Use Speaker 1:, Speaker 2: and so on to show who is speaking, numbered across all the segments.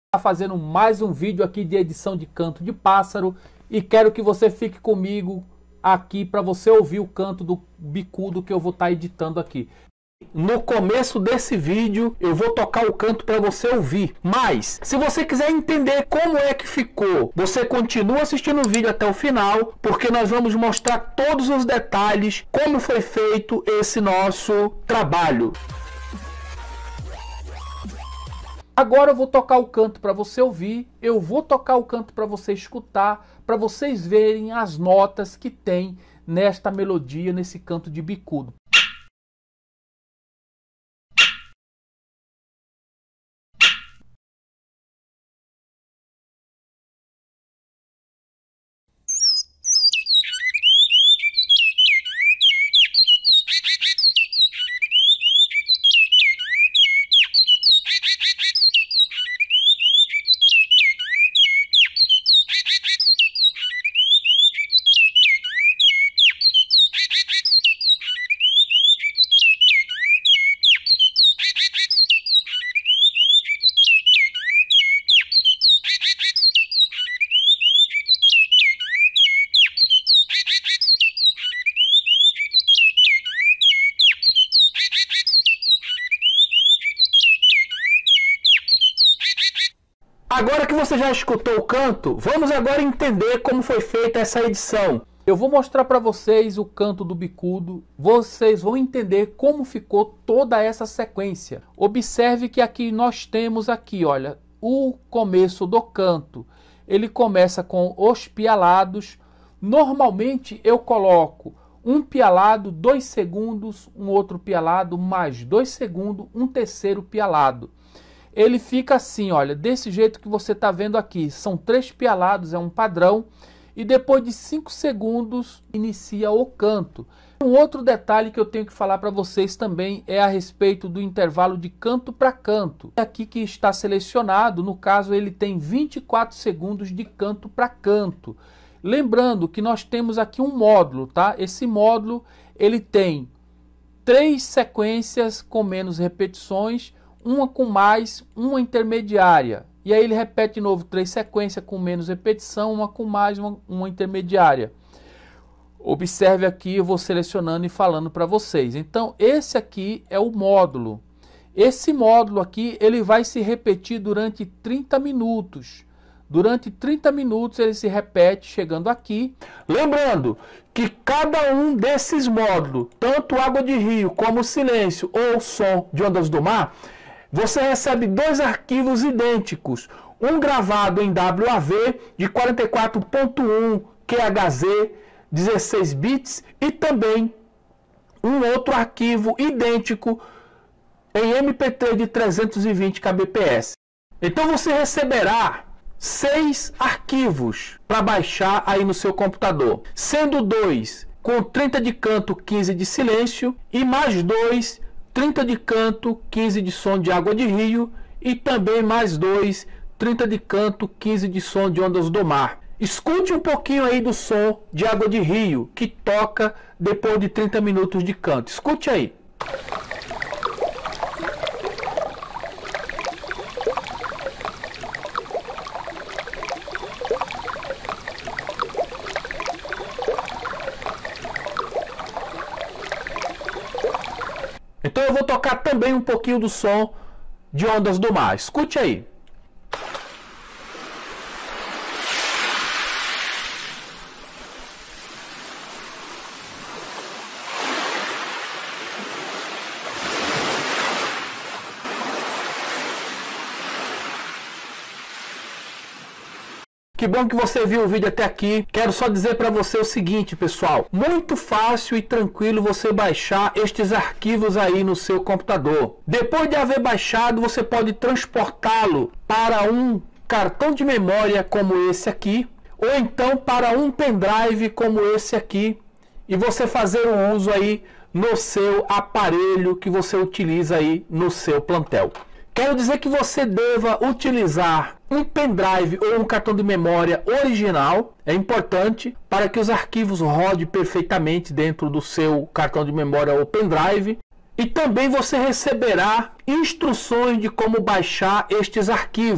Speaker 1: Fazendo mais um vídeo aqui de edição de canto de pássaro e quero que você fique comigo aqui para você ouvir o canto do bicudo que eu vou estar editando aqui. No começo desse vídeo eu vou tocar o canto para você ouvir, mas se você quiser entender como é que ficou, você continua assistindo o vídeo até o final, porque nós vamos mostrar todos os detalhes, como foi feito esse nosso trabalho. Agora eu vou tocar o canto para você ouvir, eu vou tocar o canto para você escutar, para vocês verem as notas que tem nesta melodia, nesse canto de bicudo. Agora que você já escutou o canto, vamos agora entender como foi feita essa edição. Eu vou mostrar para vocês o canto do bicudo, vocês vão entender como ficou toda essa sequência. Observe que aqui nós temos aqui, olha, o começo do canto. Ele começa com os pialados. Normalmente eu coloco um pialado, 2 segundos, um outro pialado, mais 2 segundos, um terceiro pialado. Ele fica assim, olha, desse jeito que você está vendo aqui. São 3 pialados, é um padrão. E depois de 5 segundos, inicia o canto. Um outro detalhe que eu tenho que falar para vocês também é a respeito do intervalo de canto para canto. Aqui que está selecionado, no caso ele tem 24 segundos de canto para canto. Lembrando que nós temos aqui um módulo, tá? Esse módulo, ele tem 3 sequências com menos repetições, uma com mais, uma intermediária. E aí ele repete de novo 3 sequências com menos repetição, uma com mais, uma intermediária. Observe aqui, eu vou selecionando e falando para vocês. Então esse aqui é o módulo. Esse módulo aqui, ele vai se repetir durante 30 minutos. Durante 30 minutos ele se repete chegando aqui. Lembrando que cada um desses módulos, tanto Água de Rio como Silêncio ou Som de Ondas do Mar, você recebe 2 arquivos idênticos, um gravado em WAV de 44.1 QHZ, 16 bits, e também um outro arquivo idêntico em MP3 de 320 kbps. Então você receberá 6 arquivos para baixar aí no seu computador, sendo 2 com 30 de canto, 15 de silêncio, e mais 2 30 de canto, 15 de som de Água de Rio, e também mais 2, 30 de canto, 15 de som de Ondas do Mar. Escute um pouquinho aí do som de Água de Rio, que toca depois de 30 minutos de canto. Escute aí. Então eu vou tocar também um pouquinho do som de Ondas do Mar. Escute aí. Que bom que você viu o vídeo até aqui. Quero só dizer para você o seguinte, pessoal. Muito fácil e tranquilo você baixar estes arquivos aí no seu computador. Depois de haver baixado, você pode transportá-lo para um cartão de memória como esse aqui, ou então para um pendrive como esse aqui, e você fazer o uso aí no seu aparelho que você utiliza aí no seu plantel. Quero dizer que você deva utilizar um pendrive ou um cartão de memória original. É importante para que os arquivos rodem perfeitamente dentro do seu cartão de memória ou pendrive. E também você receberá instruções de como baixar estes arquivos.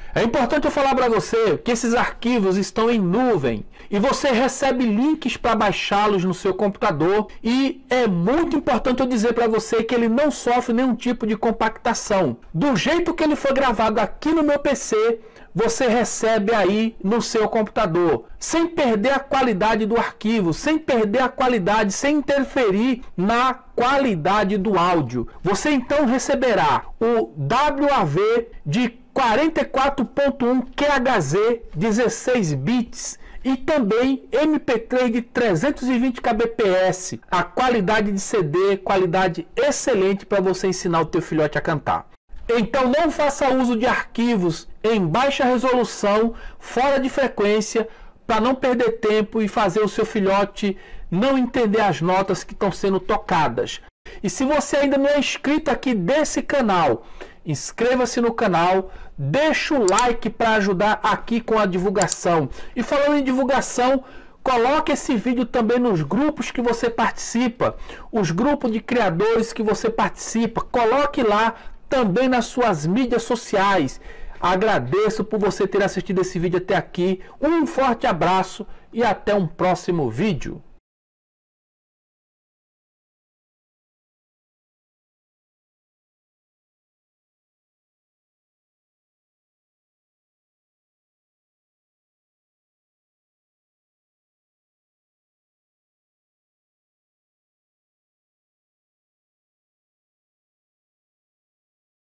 Speaker 1: É importante eu falar para você que esses arquivos estão em nuvem e você recebe links para baixá-los no seu computador, e é muito importante eu dizer para você que ele não sofre nenhum tipo de compactação. Do jeito que ele foi gravado aqui no meu PC, você recebe aí no seu computador, sem perder a qualidade do arquivo, sem perder a qualidade, sem interferir na qualidade do áudio. Você então receberá o WAV de 44.1 QHZ 16 bits e também MP3 de 320 kbps. A qualidade de CD, qualidade excelente para você ensinar o teu filhote a cantar. Então não faça uso de arquivos em baixa resolução, fora de frequência, para não perder tempo e fazer o seu filhote não entender as notas que estão sendo tocadas. E se você ainda não é inscrito aqui desse canal, inscreva-se no canal, deixa o like para ajudar aqui com a divulgação. E falando em divulgação, coloque esse vídeo também nos grupos que você participa, os grupos de criadores que você participa, coloque lá também nas suas mídias sociais. Agradeço por você ter assistido esse vídeo até aqui. Um forte abraço e até um próximo vídeo.